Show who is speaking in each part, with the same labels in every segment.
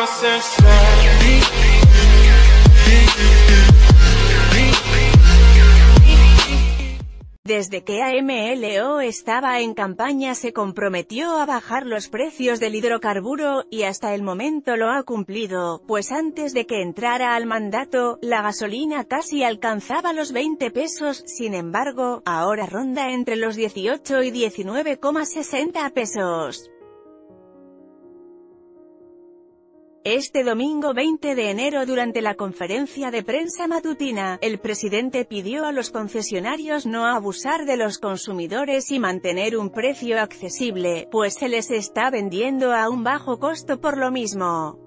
Speaker 1: Desde que AMLO estaba en campaña se comprometió a bajar los precios del hidrocarburo, y hasta el momento lo ha cumplido, pues antes de que entrara al mandato, la gasolina casi alcanzaba los 20 pesos, sin embargo, ahora ronda entre los 18 y 19,60 pesos. Este domingo 20 de enero, durante la conferencia de prensa matutina, el presidente pidió a los concesionarios no abusar de los consumidores y mantener un precio accesible, pues se les está vendiendo a un bajo costo por lo mismo.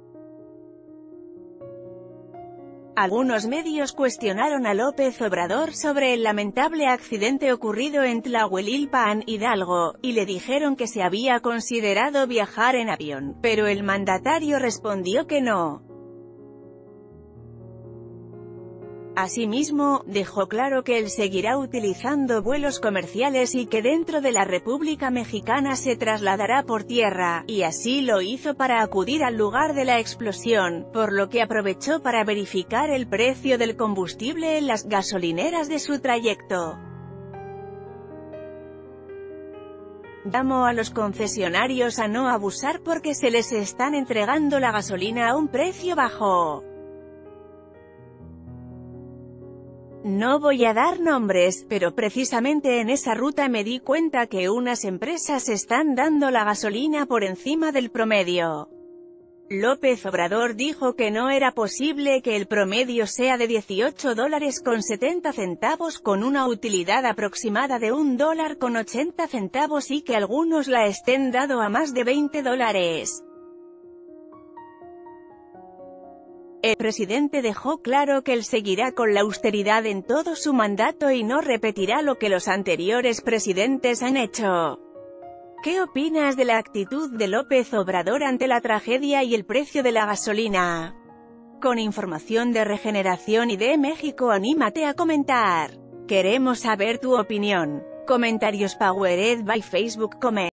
Speaker 1: Algunos medios cuestionaron a López Obrador sobre el lamentable accidente ocurrido en Tlahuelilpan, Hidalgo, y le dijeron que se había considerado viajar en avión, pero el mandatario respondió que no. Asimismo, dejó claro que él seguirá utilizando vuelos comerciales y que dentro de la República Mexicana se trasladará por tierra, y así lo hizo para acudir al lugar de la explosión, por lo que aprovechó para verificar el precio del combustible en las gasolineras de su trayecto. Llamo a los concesionarios a no abusar porque se les están entregando la gasolina a un precio bajo. No voy a dar nombres, pero precisamente en esa ruta me di cuenta que unas empresas están dando la gasolina por encima del promedio. López Obrador dijo que no era posible que el promedio sea de $18,70 con una utilidad aproximada de $1,80 y que algunos la estén dando a más de $20. El presidente dejó claro que él seguirá con la austeridad en todo su mandato y no repetirá lo que los anteriores presidentes han hecho. ¿Qué opinas de la actitud de López Obrador ante la tragedia y el precio de la gasolina? Con información de Regeneración y de México, anímate a comentar. Queremos saber tu opinión. Comentarios powered by Facebook Comment.